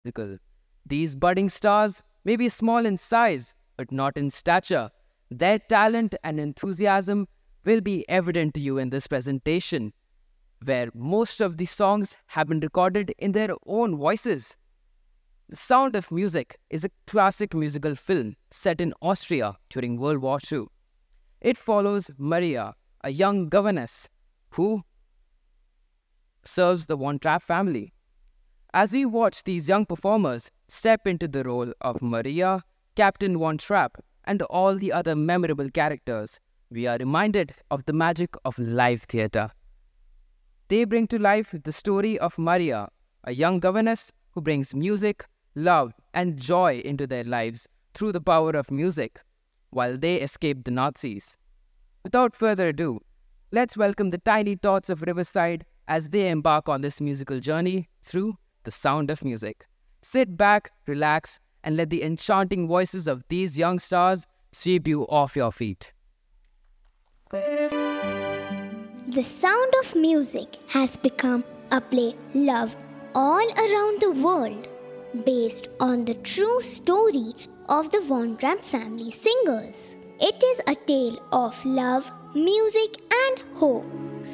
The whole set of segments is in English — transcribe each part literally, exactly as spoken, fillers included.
musical. These budding stars may be small in size, but not in stature. Their talent and enthusiasm will be evident to you in this presentation, where most of the songs have been recorded in their own voices. The Sound of Music is a classic musical film set in Austria during World War Two. It follows Maria, a young governess who serves the Von Trapp family. As we watch these young performers step into the role of Maria, Captain Von Trapp, and all the other memorable characters, we are reminded of the magic of live theatre. They bring to life the story of Maria, a young governess who brings music, love, and joy into their lives through the power of music, while they escape the Nazis. Without further ado, let's welcome the tiny tots of Riverside as they embark on this musical journey through the sound of music. Sit back, relax, and let the enchanting voices of these young stars sweep you off your feet. The Sound of Music has become a play loved all around the world, based on the true story of the Von Trapp family singers. It is a tale of love, music, and hope.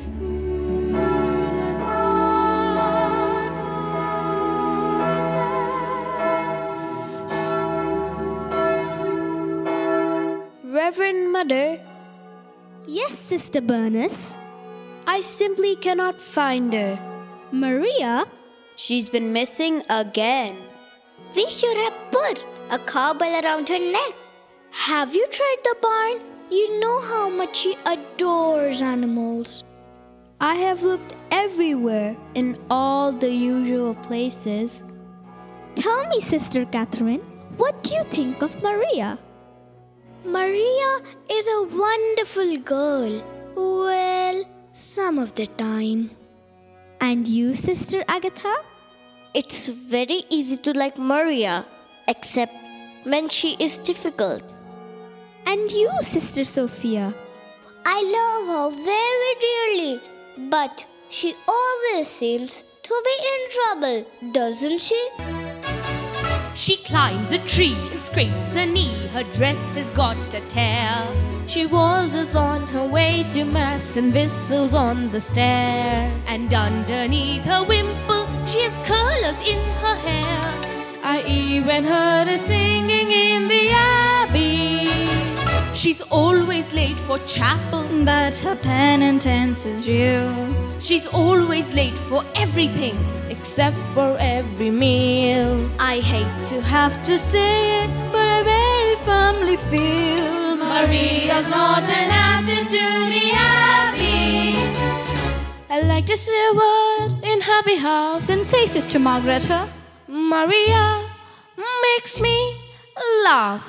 Reverend Mother, Yes, Sister Bernice. I simply cannot find her. Maria? She's been missing again. We should have put a cowbell around her neck. Have you tried the barn? You know how much she adores animals. I have looked everywhere in all the usual places. Tell me, Sister Catherine, what do you think of Maria? Maria is a wonderful girl. Well, some of the time. And you, Sister Agatha? It's very easy to like Maria, except when she is difficult. And you, Sister Sophia? I love her very dearly, but she always seems to be in trouble, doesn't she? She climbs a tree and scrapes her knee. Her dress has got a tear. She waltzes on her way to mass and whistles on the stair. And underneath her wimple, she has curlers in her hair. I even heard her singing in the abbey. She's always late for chapel, but her penitence is real. She's always late for everything, except for every meal. I hate to have to say it, but I very firmly feel Maria's not an asset to the abbey. I like to say a word in her behalf. Then say, Sister Margareta. Maria makes me laugh.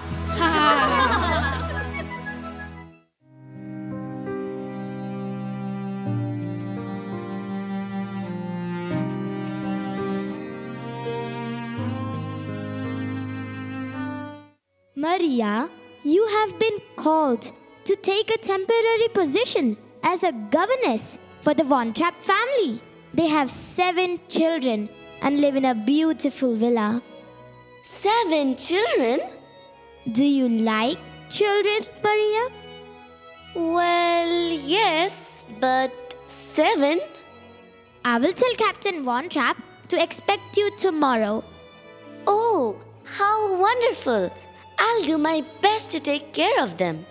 Maria, you have been called to take a temporary position as a governess for the Von Trapp family. They have seven children and live in a beautiful villa. Seven children? Do you like children, Maria? Well, yes, but seven? I will tell Captain Von Trapp to expect you tomorrow. Oh, how wonderful! I'll do my best to take care of them.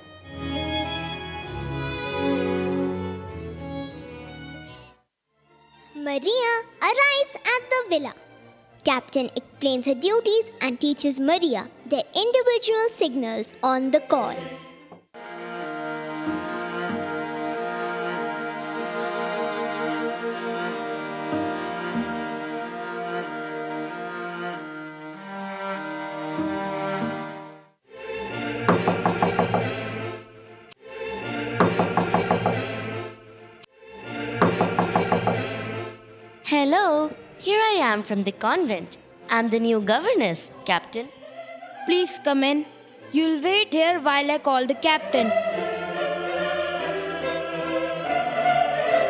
Maria arrives at the villa. Captain explains her duties and teaches Maria their individual signals on the call. Hello, here I am from the convent. I'm the new governess, Captain. Please come in. You'll wait here while I call the captain.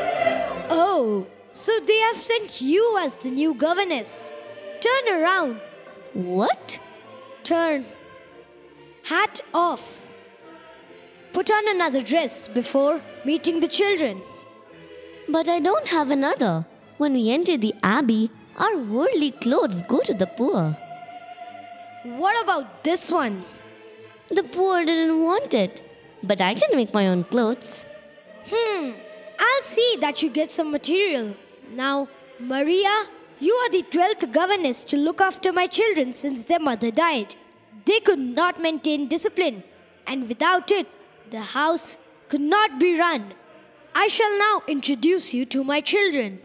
Oh, so they have sent you as the new governess. Turn around What? Turn. Hat off. Put on another dress before meeting the children. But I don't have another. When we enter the abbey, our worldly clothes go to the poor. What about this one? The poor didn't want it, but I can make my own clothes. Hmm, I'll see that you get some material. Now, Maria, you are the twelfth governess to look after my children since their mother died. They could not maintain discipline, and without it, the house could not be run. I shall now introduce you to my children.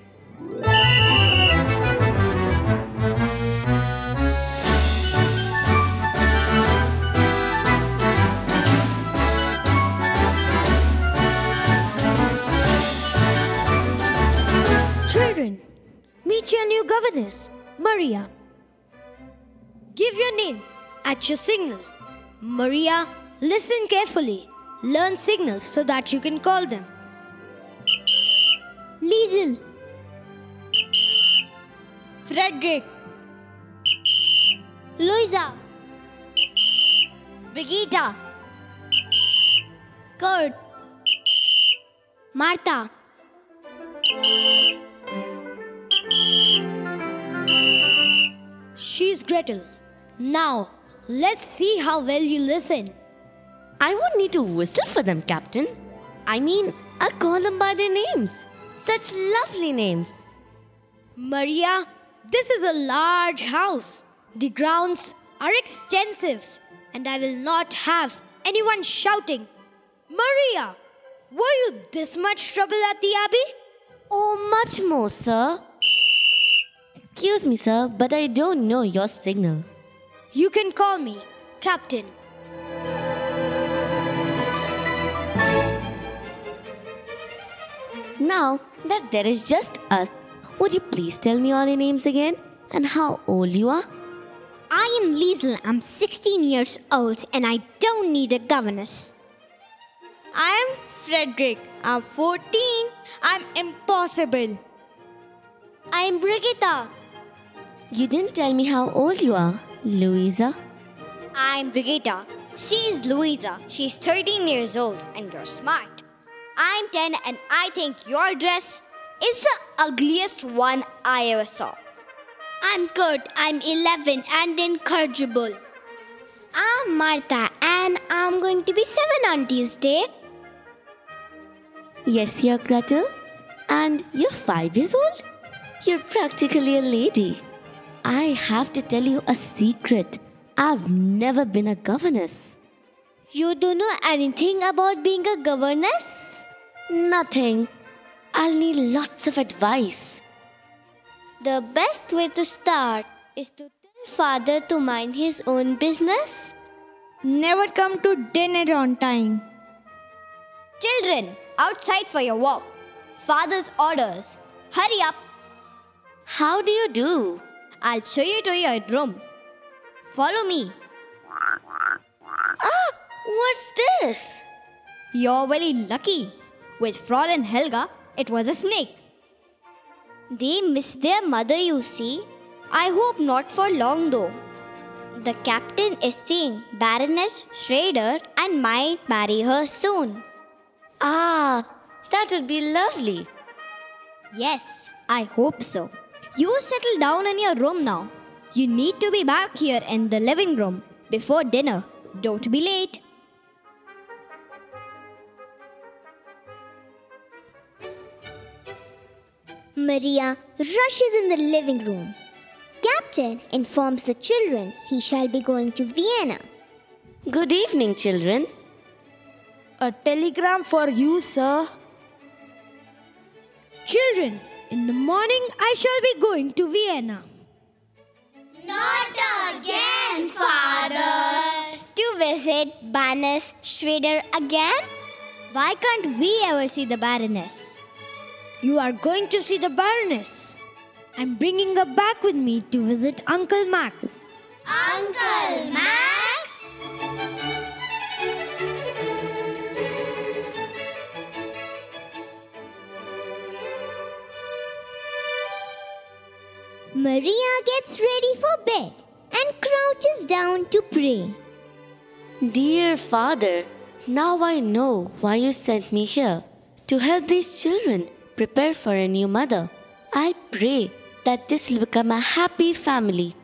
Children, meet your new governess, Maria. Give your name at your signal. Maria, listen carefully. Learn signals so that you can call them. Liesel, Frederick, Louisa, Brigitte, Kurt, Martha, She's Gretel. Now, let's see how well you listen. I won't need to whistle for them, Captain. I mean, I'll call them by their names. Such lovely names. Maria, this is a large house. The grounds are extensive, and I will not have anyone shouting, Maria, were you this much trouble at the abbey? Oh, much more, sir. Excuse me, sir, but I don't know your signal. You can call me Captain. Now that there is just us, would you please tell me all your names again and how old you are? I am Liesel. I'm sixteen years old and I don't need a governess. I am Frederick. I'm fourteen. I'm impossible. I am Brigitte. You didn't tell me how old you are, Louisa. I'm Brigitte. She's Louisa. She's thirteen years old and you're smart. I'm ten and I think your dress is the ugliest one I ever saw. I'm Kurt. I'm eleven and incorrigible. I'm Martha and I'm going to be seven on Tuesday. Yes, you're Gretel. And you're five years old? You're practically a lady. I have to tell you a secret. I've never been a governess. You don't know anything about being a governess? Nothing. I'll need lots of advice. The best way to start is to tell father to mind his own business. Never come to dinner on time. Children, outside for your walk. Father's orders. Hurry up. How do you do? I'll show you to your room. Follow me. Ah, what's this? You're very lucky. With Fräulein Helga, it was a snake. They miss their mother, you see. I hope not for long, though. The captain is seeing Baroness Schrader and might marry her soon. Ah, that would be lovely. Yes, I hope so. You settle down in your room now. You need to be back here in the living room before dinner. Don't be late. Maria rushes in the living room. Captain informs the children he shall be going to Vienna. Good evening, children. A telegram for you, sir. Children, in the morning I shall be going to Vienna. Not again, Father. To visit Baroness Schrader again? Why can't we ever see the Baroness? You are going to see the Baroness. I'm bringing her back with me to visit Uncle Max. Uncle Max? Maria gets ready for bed and crouches down to pray. Dear Father, now I know why you sent me here, to help these children prepare for a new mother. I pray that this will become a happy family.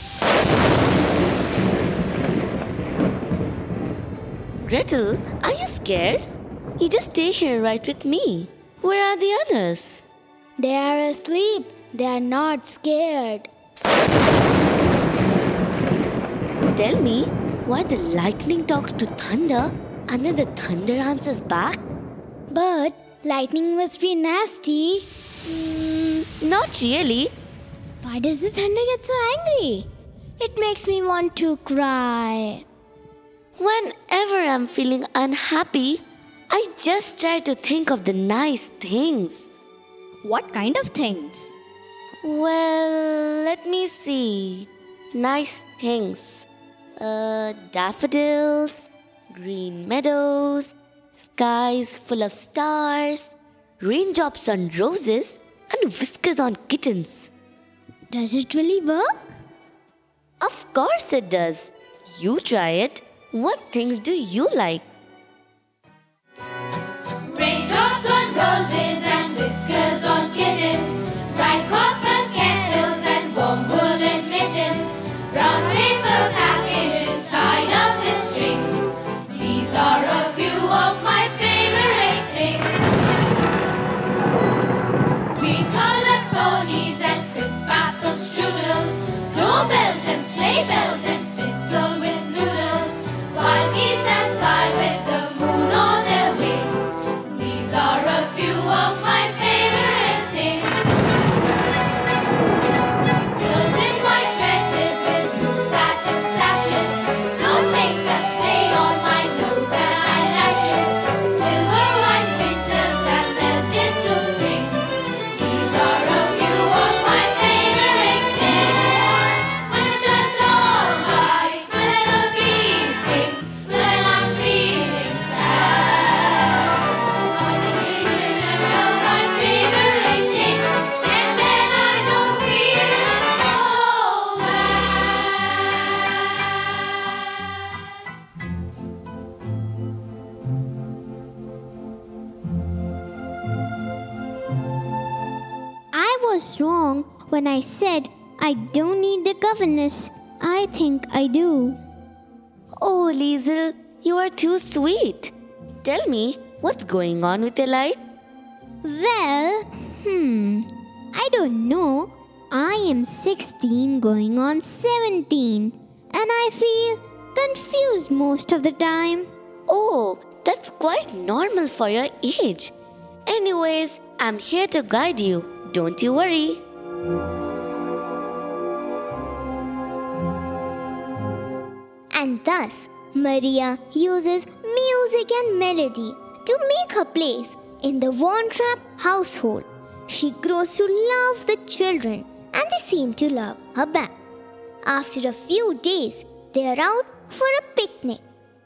Gretel, are you scared? You just stay here right with me. Where are the others? They are asleep. They are not scared. Tell me why the lightning talks to thunder and then the thunder answers back? But lightning must be nasty. Mm, not really. Why does the thunder get so angry? It makes me want to cry. Whenever I'm feeling unhappy, I just try to think of the nice things. What kind of things? Well, let me see. Nice things. Uh, daffodils, green meadows, skies full of stars, raindrops on roses, and whiskers on kittens. Does it really work? Of course it does. You try it. What things do you like? Raindrops on roses and whiskers on kittens, bright copper kettles and warm woolen mittens, brown paper packages tied up with strings. These are a few of my favorite things. Green colored ponies and crisp apple strudels, doorbells and sleigh bells and schnitzel with noodles, wild geese that fly with the moon on their wings. These are a few of my favorite things. Girls in white dresses with blue satin sashes, snowflakes that stay on my nose and eyelashes, silver white winters that melt into springs. These are a few of my favorite things. When the dog bites, when the bee stings, when I'm feeling sad, I still remember my favorite things, and then I don't feel so bad. I was wrong when I said I don't need a governess. I think I do. Oh, Liesel, you are too sweet. Tell me, what's going on with your life? Well, hmm, I don't know. I am sixteen going on seventeen and I feel confused most of the time. Oh, that's quite normal for your age. Anyways, I'm here to guide you. Don't you worry. And thus, Maria uses music and melody to make her place in the Von Trapp household. She grows to love the children and they seem to love her back. After a few days, they are out for a picnic.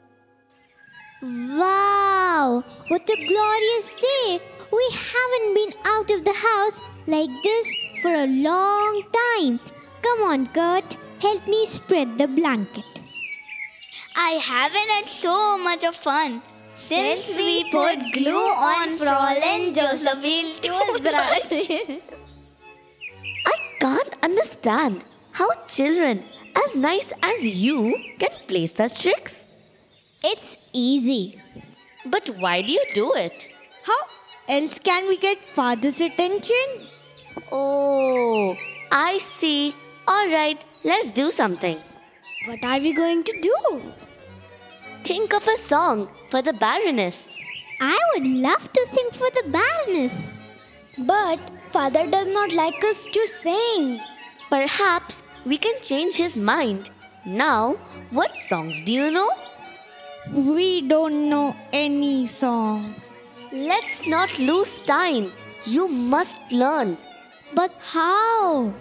Wow! What a glorious day! We haven't been out of the house like this for a long time. Come on, Kurt, help me spread the blanket. I haven't had so much of fun since we put glue on Fräulein Josephine's toothbrush. I can't understand how children as nice as you can play such tricks. It's easy. But why do you do it? How else can we get father's attention? Oh, I see. Alright, let's do something. What are we going to do? Think of a song for the Baroness. I would love to sing for the Baroness. But father does not like us to sing. Perhaps we can change his mind. Now, what songs do you know? We don't know any songs. Let's not lose time. You must learn. But how?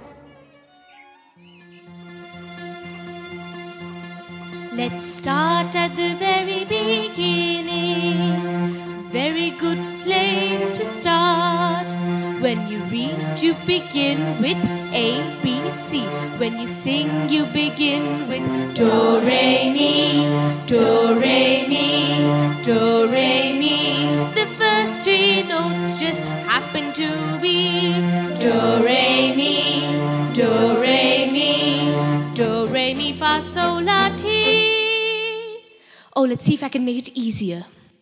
Let's start at the very beginning. Very good place to start. When you read, you begin with A, B, C. When you sing, you begin with Do, Re, Mi, Do, Re, Mi, Do, Re, Mi. The first three notes just happen to be Do, Re, Mi, Do, Re, Mi, Do, Re, Mi, Fa, Sol, La, Ti. Oh, let's see if I can make it easier.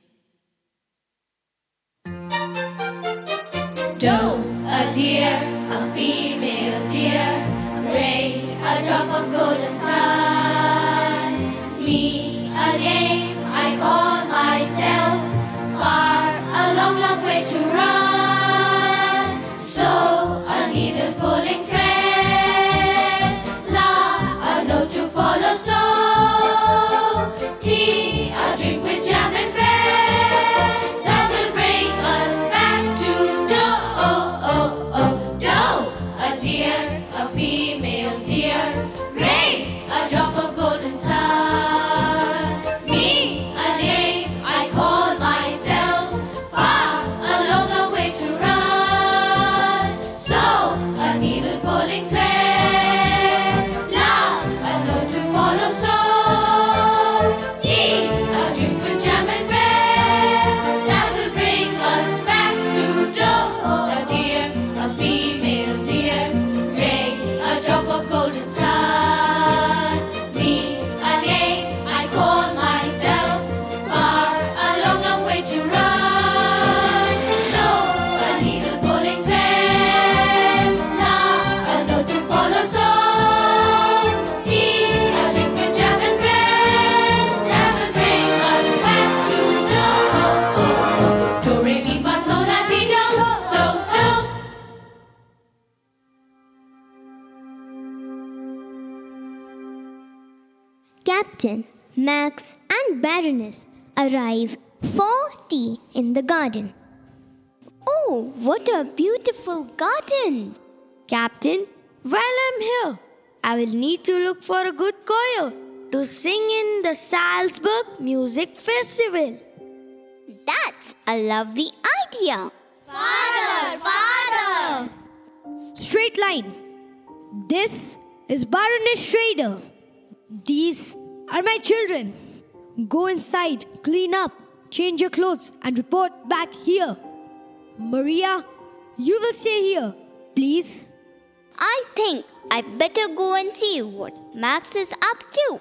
Do, a deer, a female deer. Re, a drop of golden sun. Mi, a name I call myself. Far, a long, long way to run. So, a needle pulling thread. La, a note to follow. So, Ti, a drink with jam and bread. That will bring us back to Do. Oh, oh, oh, Do, a deer, a female deer. Re, a drop of golden sun. Mi, a name I call myself. Far, a long, long way to run. So, a needle pulling thread. La, a note to follow. So, Ti, a drink with jam and bread. That will bring us back to Do. A deer, a female deer. Re, a drop of golden sun. Mi, a name I call myself. Far, a long, long way to run. So, a needle pulling thread. La, a note to follow. So, Ti, a drink with jam and bread. That will bring us back to Do. Oh, oh, oh. Do, Re, Mi, Fa, Sol, La, Ti, Do. So, Do. Captain, Max, and Baroness arrive for tea in the garden. Oh, what a beautiful garden! Captain, while I'm here, I will need to look for a good choir to sing in the Salzburg Music Festival. That's a lovely idea. Father, Father! Straight line. This is Baroness Schrader. These are my children. Go inside, clean up, change your clothes, and report back here. Maria, you will stay here, please. I think I better go and see what Max is up to.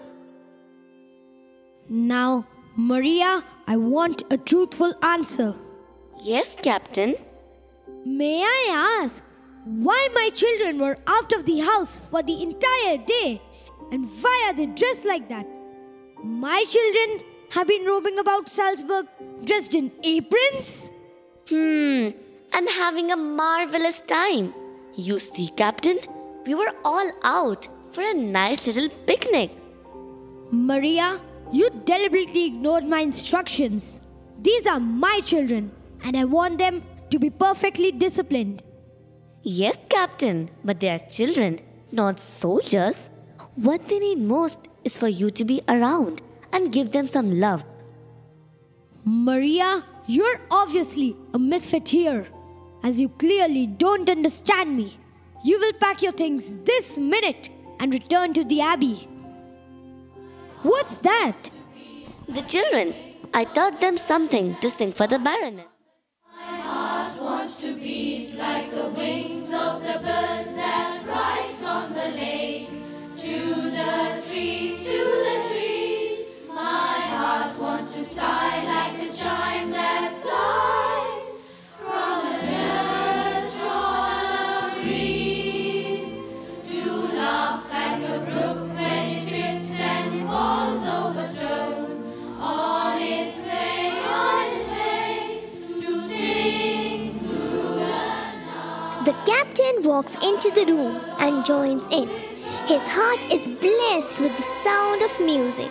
Now, Maria, I want a truthful answer. Yes, Captain. May I ask why my children were out of the house for the entire day and why are they dressed like that? My children have been roaming about Salzburg dressed in aprons? Hmm, and having a marvelous time. You see, Captain, we were all out for a nice little picnic. Maria, you deliberately ignored my instructions. These are my children and I want them to be perfectly disciplined. Yes, Captain, but they are children, not soldiers. What they need most is for you to be around and give them some love. Maria, you're obviously a misfit here, as you clearly don't understand me. You will pack your things this minute and return to the Abbey. What's that? The children, I taught them something to sing for the Baroness. My heart wants to beat like the wings of the birds that rise from the lake. To the trees, to the trees. My heart wants to sigh like the chime that flies from the church on a breeze. To laugh like a brook when it trips and falls over stones. On its way, on its way, to sing through the night. The captain walks into the room and joins in. His heart is blessed with the sound of music.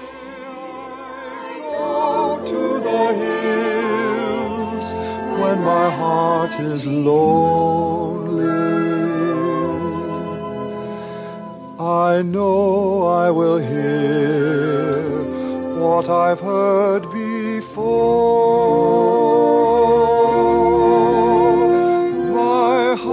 Go to the hills when my heart is lonely. I know I will hear what I've heard before. My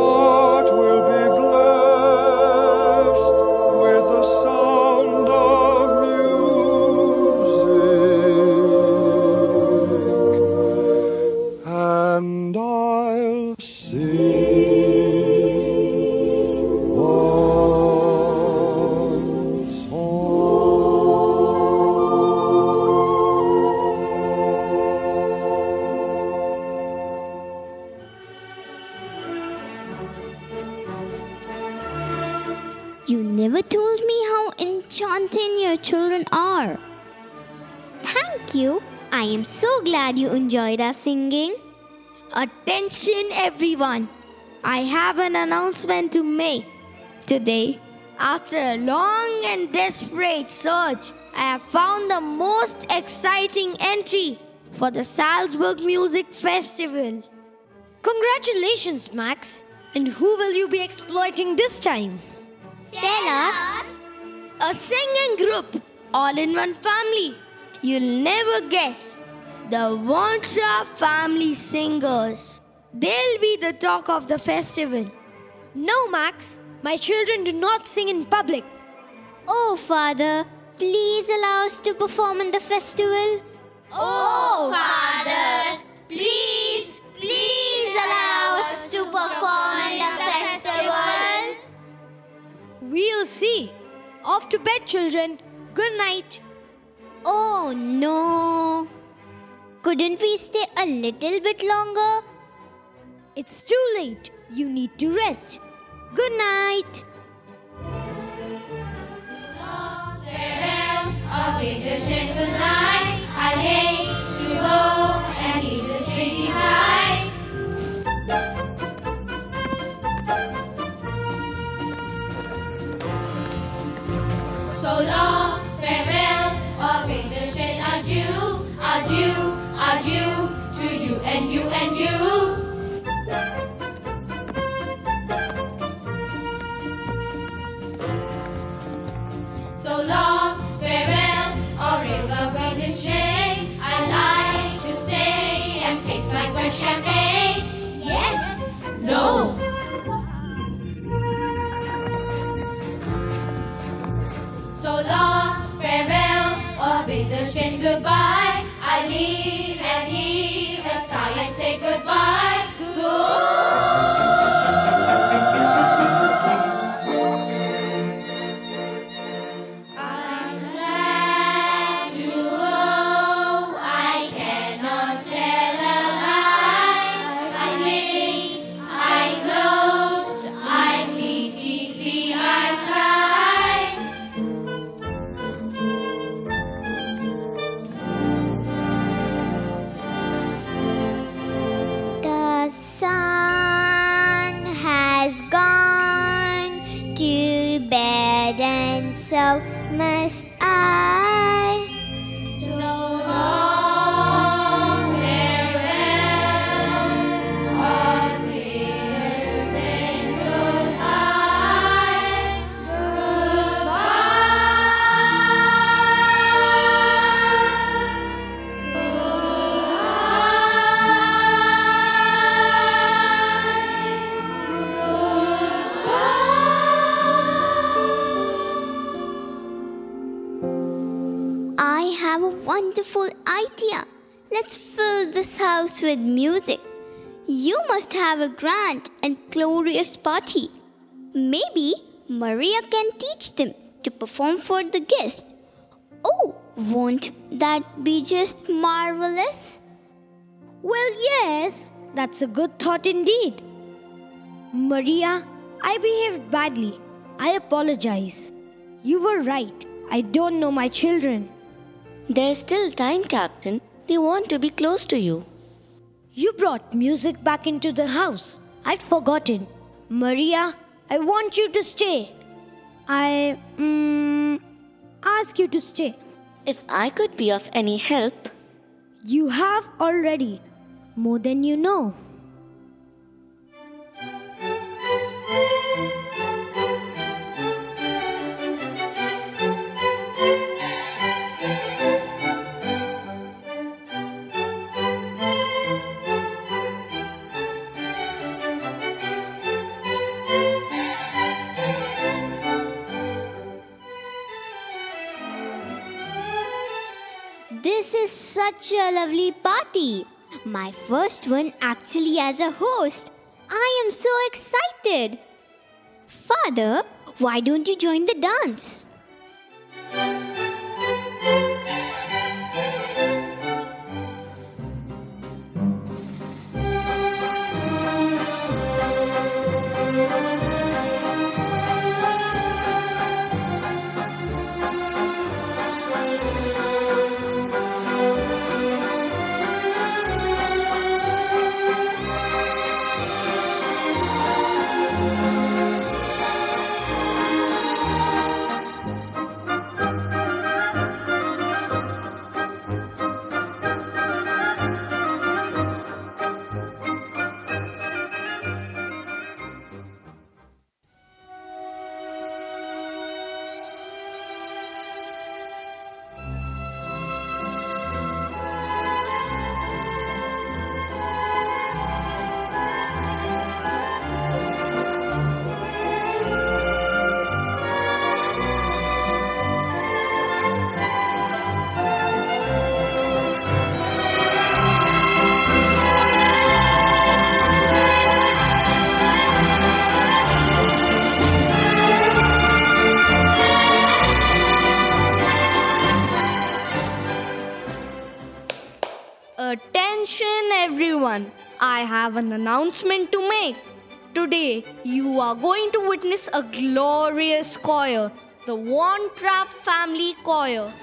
You never told me how enchanting your children are. Thank you. I am so glad you enjoyed our singing. Attention everyone! I have an announcement to make. Today, after a long and desperate search, I have found the most exciting entry for the Salzburg Music Festival. Congratulations, Max! And who will you be exploiting this time? Tell us. A singing group, all in one family. You'll never guess. The Von Trapp family singers. They'll be the talk of the festival. No, Max. My children do not sing in public. Oh, Father, please allow us to perform in the festival. Oh, Father, please, please allow us to perform in the festival. We'll see. Off to bed, children. Good night. Oh, no. Couldn't we stay a little bit longer? It's too late. You need to rest. Good night. Farewell, auf Wiedersehen, good night. I hate to go and leave this pretty sight. So long, farewell, auf Wiedersehen, adieu, adieu, adieu to you and you and you. So long, farewell, au revoir, Wiedersehen. I like to stay and taste my first champagne. Yes? No? So long, farewell, au Wiedersehen, goodbye. I leave and heave a sigh and say goodbye. Goodbye. So must I. So long, farewell, our tears and goodbye, I have a wonderful idea. Let's fill this house with music. You must have a grand and glorious party. Maybe Maria can teach them to perform for the guests. Oh, won't that be just marvelous? Well, yes, that's a good thought indeed. Maria, I behaved badly. I apologize. You were right. I don't know my children. There's still time, Captain. They want to be close to you. You brought music back into the house. I'd forgotten. Maria, I want you to stay. I mm, ask you to stay. If I could be of any help. You have already. More than you know. This is such a lovely party. My first one actually as a host. I am so excited. Father, why don't you join the dance? I have an announcement to make. Today, you are going to witness a glorious choir, the Von Trapp family choir.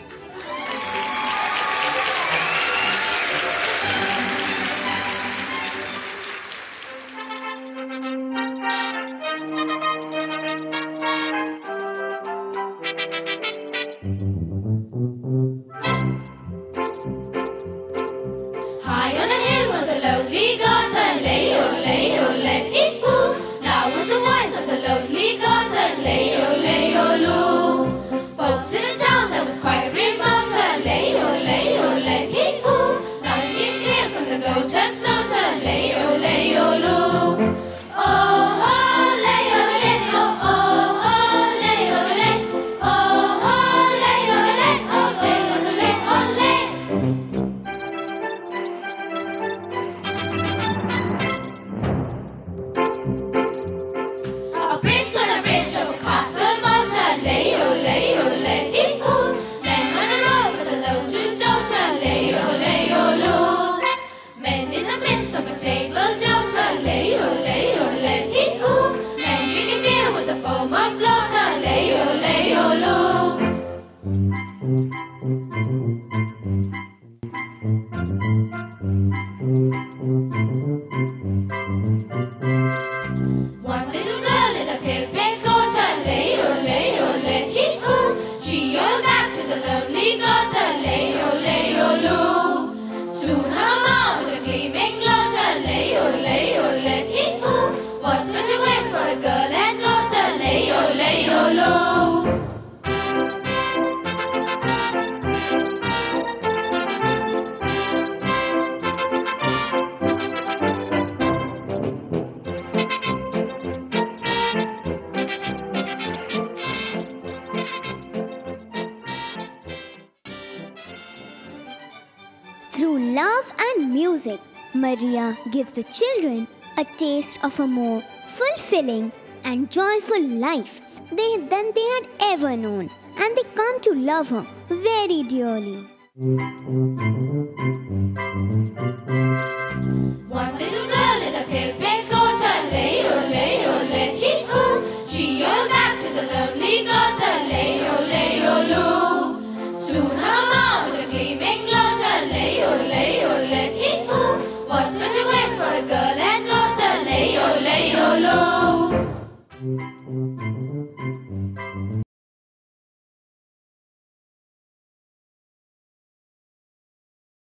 High on a hill was a lonely garden, lay-o-lay-o-lay-ee-oo. Now was the voice of the lonely garden, lay-o-lay-o-loo. Folks in a town that was quite remote, lay-o-lay-o-lay-ee-oo. Now steam clear from the goat and slaughter, lay-o-lay-o-loo. Oh, ho, lay-o-lay, oh, oh, oh, lay-o-lay. Oh, ho, lay-o-lay, oh, lay-o-lay, oh, lay. A prince on the bridge of a castle mountain, lay-o-lay-o-lay-ee-oo. Men on a road with a load to jolter, lay-o-lay-o-loo. Men in the midst of a table jolter, lay-o-lay-o-lay-ee-oo. Men drinking beer with the foam of laughter, lay-o-lay-o-loo. One little girl in a pale-pale coat, lay-o-lay-o-lay-ee-oo. She yelled back to the lonely gutter, lay-o-lay-o-loo. Soon her mouth with a gleaming laughter, lay-o-lay-o-lay-ee-oo. What could you wait for a girl and daughter, lay-o-lay-o-loo. Through love and music, Maria gives the children a taste of a more fulfilling and joyful life they, than they had ever known, and they come to love her very dearly.